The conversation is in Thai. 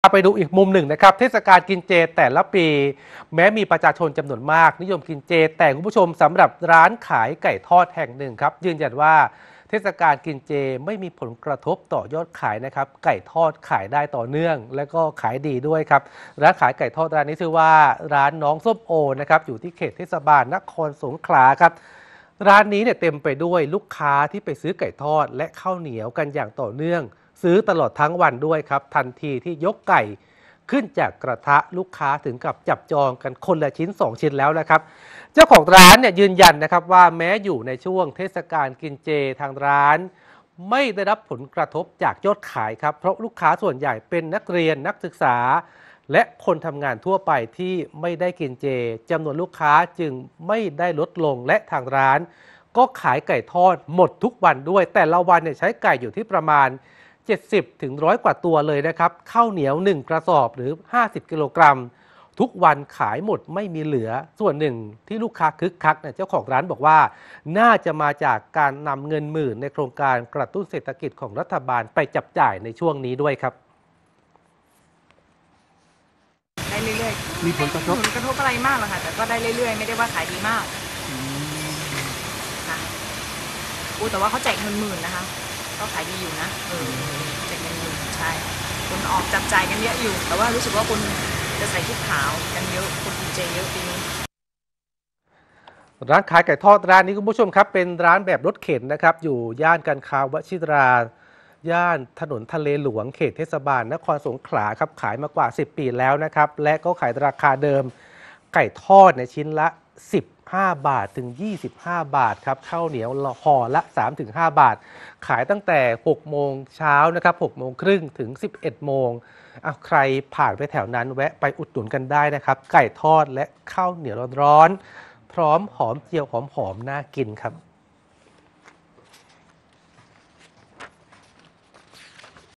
ไปดูอีกมุมหนึ่งนะครับเทศกาลกินเจแต่ละปีแม้มีประชาชนจำนวนมากนิยมกินเจแต่คุณผู้ชมสำหรับร้านขายไก่ทอดแห่งหนึ่งครับยืนยันว่าเทศกาลกินเจไม่มีผลกระทบต่อยอดขายนะครับไก่ทอดขายได้ต่อเนื่องและก็ขายดีด้วยครับร้านขายไก่ทอดร้านนี้ชื่อว่าร้านน้องส้มโอนะครับอยู่ที่เขตเทศบาลนครสงขลาครับร้านนี้เนี่ยเต็มไปด้วยลูกค้าที่ไปซื้อไก่ทอดและข้าวเหนียวกันอย่างต่อเนื่องซื้อตลอดทั้งวันด้วยครับทันทีที่ยกไก่ขึ้นจากกระทะลูกค้าถึงกับจับจองกันคนละชิ้น2 ชิ้นแล้วนะครับเจ้าของร้านเนี่ยยืนยันนะครับว่าแม้อยู่ในช่วงเทศกาลกินเจทางร้านไม่ได้รับผลกระทบจากยอดขายครับเพราะลูกค้าส่วนใหญ่เป็นนักเรียนนักศึกษาและคนทำงานทั่วไปที่ไม่ได้กินเจจำนวนลูกค้าจึงไม่ได้ลดลงและทางร้านก็ขายไก่ทอดหมดทุกวันด้วยแต่ละวันเนี่ยใช้ไก่อยู่ที่ประมาณ70 ถึง 100 กว่าตัวเลยนะครับข้าวเหนียว1กระสอบหรือ50 กิโลกรัมทุกวันขายหมดไม่มีเหลือส่วนหนึ่งที่ลูกค้าคึกคักเนี่ยเจ้าของร้านบอกว่าน่าจะมาจากการนำเงินหมื่นในโครงการกระตุ้นเศรษฐกิจของรัฐบาลไปจับจ่ายในช่วงนี้ด้วยครับได้เรื่อยๆมีผลกระทบอะไรมากหรอกค่ะแต่ก็ได้เรื่อยๆไม่ได้ว่าขายดีมากค่ะแต่ว่าเขาแจกเงินหมื่นนะคะก็ขายดีอยู่นะแจกเงินหมื่นใช่คนออกจับจ่ายกันเยอะอยู่แต่ว่ารู้สึกว่าคนจะใส่ชุดขาวกันเยอะคนกินเจเยอะปีนี้ร้านขายไก่ทอดร้านนี้คุณผู้ชมครับเป็นร้านแบบรถเข็นนะครับอยู่ย่านการค้าวชิราย่านถนนทะเลหลวงเขตเทศบาลนครสงขลาครับขายมากว่า10 ปีแล้วนะครับและก็ขายราคาเดิมไก่ทอดในชิ้นละ15 บาทถึง25 บาทครับข้าวเหนียวห่อละ 3-5 บาทขายตั้งแต่6 โมงเช้านะครับ6 โมงครึ่งถึง11 โมงใครผ่านไปแถวนั้นแวะไปอุดหนุนกันได้นะครับไก่ทอดและข้าวเหนียวร้อนๆพร้อมหอมเจียวหอมๆน่ากินครับ